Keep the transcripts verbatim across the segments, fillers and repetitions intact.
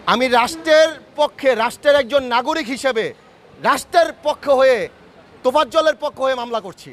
আমি রাষ্ট্রের পক্ষে, রাষ্ট্রের একজন নাগরিক হিসেবে রাষ্ট্রের পক্ষ হয়ে, তোফাজ্জলের পক্ষ হয়ে মামলা করছি।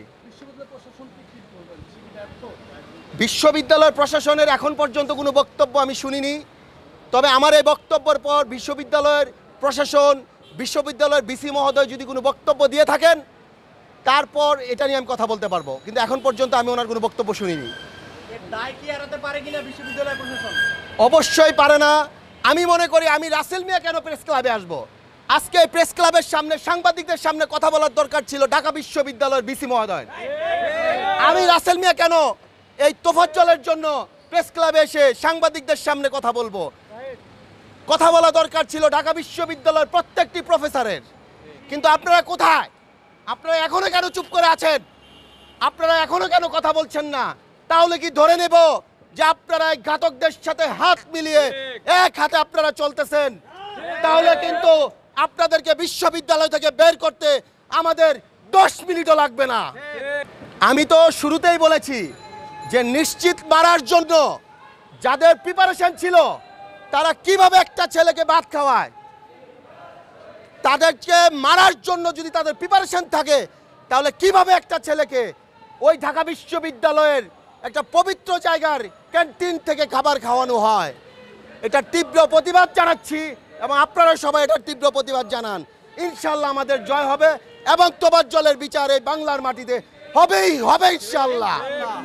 বিশ্ববিদ্যালয় প্রশাসনের এখন পর্যন্ত কোনো বক্তব্য আমি শুনিনি। তবে আমার এই বক্তব্যের পর বিশ্ববিদ্যালয়ের প্রশাসন, বিশ্ববিদ্যালয়ের বিসি মহোদয় যদি কোনো বক্তব্য দিয়ে থাকেন, তারপর এটা নিয়ে আমি কথা বলতে পারবো। কিন্তু এখন পর্যন্ত আমি ওনার কোনো বক্তব্য শুনিনি। দায় কি এড়াতে পারে কিনা বিশ্ববিদ্যালয় প্রশাসন? অবশ্যই পারে না। আমি মনে করি আমি রাসেল মিয়া কেন প্রেস ক্লাবে আসবো? আজকে প্রেস ক্লাবের সামনে সাংবাদিকদের সামনে কথা বলার দরকার ছিল ঢাকা বিশ্ববিদ্যালয়ের বিসি মহোদয়। আমি রাসেল মিয়া কেন এই তোফাজ্জলের জন্য প্রেস ক্লাবে এসে সাংবাদিকদের সামনে কথা বলবো? কথা বলা দরকার ছিল ঢাকা বিশ্ববিদ্যালয়ের প্রত্যেকটি প্রফেসরের। কিন্তু আপনারা কোথায়? আপনারা এখনো কেন চুপ করে আছেন? আপনারা এখনো কেন কথা বলছেন না? তাহলে কি ধরে নেব যে আপনারা এই ঘাতকদের সাথে হাত মিলিয়ে এক হাতে আপনারা চলতেছেন? তাহলে কিন্তু আপনাদেরকে বিশ্ববিদ্যালয় থেকে বের করতে আমাদের দশ মিনিটও লাগবে না। আমি তো শুরুতেই বলেছি যে নিশ্চিত মারার জন্য যাদের প্রিপারেশন ছিল তারা কিভাবে একটা ছেলেকে ভাত খাওয়ায়, তাদেরকে মারার জন্য যদি তাদের প্রিপারেশন থাকে তাহলে কিভাবে একটা ছেলেকে ওই ঢাকা বিশ্ববিদ্যালয়ের একটা পবিত্র জায়গার ক্যান্টিন থেকে খাবার খাওয়ানো হয়। এটা তীব্র প্রতিবাদ জানাচ্ছি এবং আপনারা সবাই এটার তীব্র প্রতিবাদ জানান। ইনশাল্লাহ আমাদের জয় হবে এবং তোফাজ্জলের বিচার এই বাংলার মাটিতে হবেই হবে ইনশাল্লাহ।